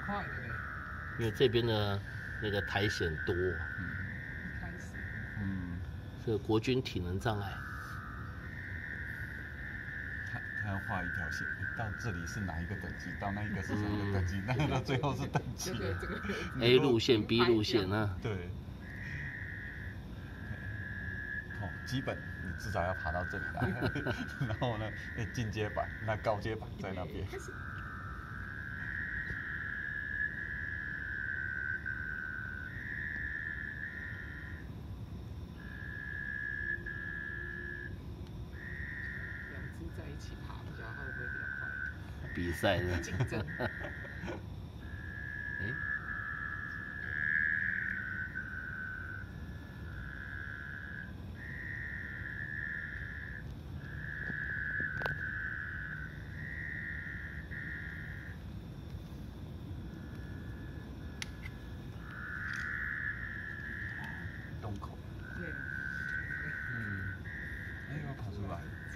快的嘞。 因为这边的那个苔藓多， 一开始， 是国军体能障碍。 他要画一条线，到这里是哪一个等级，到那一个是哪一个等级，那到最后是等级。 这个 A 路线、B 路线啊。 对。哦，基本你至少要爬到这里来，然后呢，进阶版，那高阶版在那边。 在一起爬，不知道它会不会比较快？ 比赛的竞争。 洞口。 对。 要跑出来。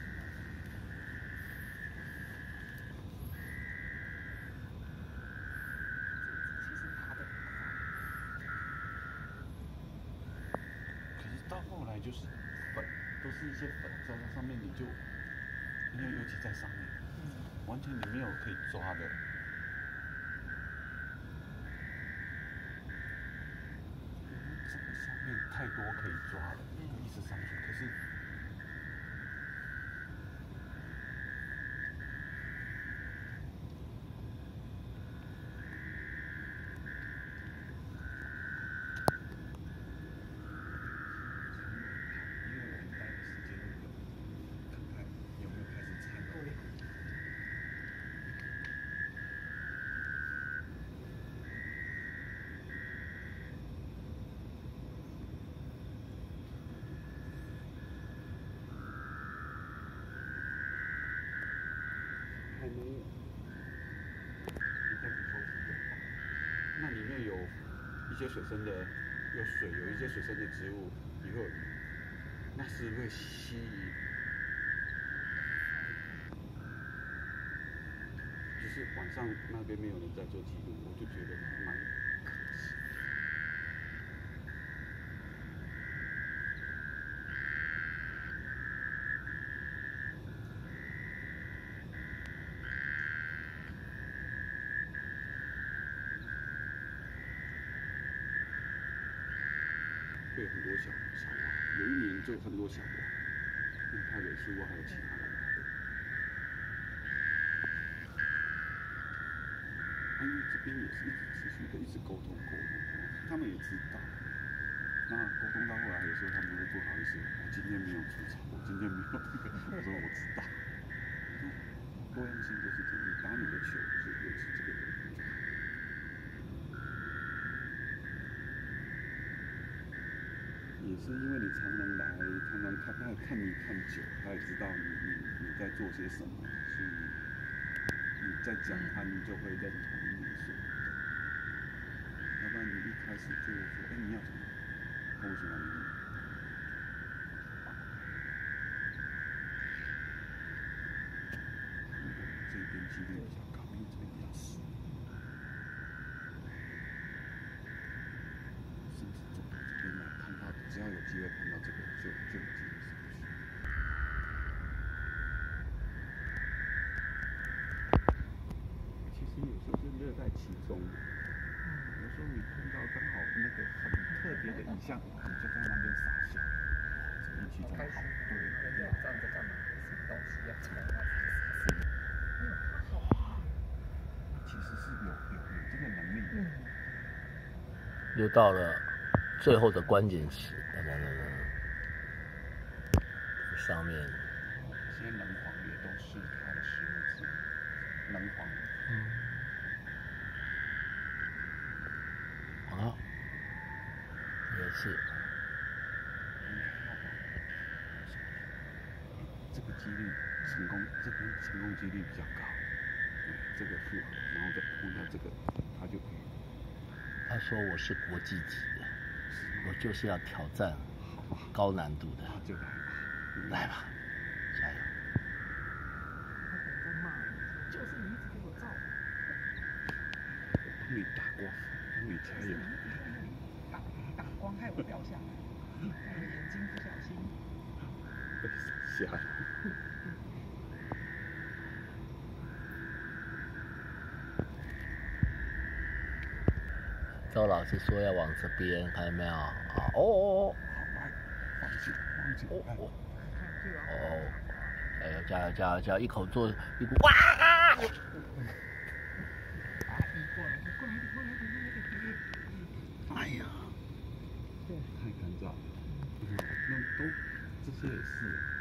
到后来就是粉，都是一些粉在那上面，你就因为尤其在上面，完全你没有可以抓的。这个下面太多可以抓了，一直上去，可是。还没有，应该不错。那里面有一些水生的，有水，有一些水生的植物，也会有鱼，那是会吸引。就是晚上那边没有人在做记录，我就觉得蛮可惜。会有很多小蛙，有一年就很多小蛙，泰尾树蛙还有其他的蛙。因为这边也是一直持续的一直沟通，他们也知道。那沟通到后来，有时候他们会不好意思，我今天没有出场，我今天没有那个，我说我知道。多样性就是这样，你打你的球，就维持这个人就好。也是因为你常常来，常常看，他看你看久，他也知道你在做些什么，所以你在讲他，你就会认同你说。要不然你一开始就说，你要什么？他为什么你？这边几率比较高，因为这边比较湿。甚至走到这边来看到，只要有机会看到这个，就有机会上去。其实有时候是乐在其中。有时候你碰到刚好那个很特别的影像，你就在那边傻笑。运气真好。对。 人家知道你在干嘛，什么东西要从那里。 其实是有这个能力。 又到了最后的关键时，上面。 这些棱黄也都是它的食物之一，棱黄。 好，也是。 这个几率成功，这边成功几率比较高。这个复合，然后再碰到这个，他就可以。 他说我是国际级的，我就是要挑战高难度的。 就来吧， 来吧，加油！ 他可能在骂你，就是你一直给我照。 你打光，帮你加油。 打光害我掉下来，害我眼睛不小心被闪瞎了。 周老师说要往这边，看到没有？啊，哦， 放弃， 哎呦，加油，一口做一股哇！哎呀， 太干燥了。那都这些也是。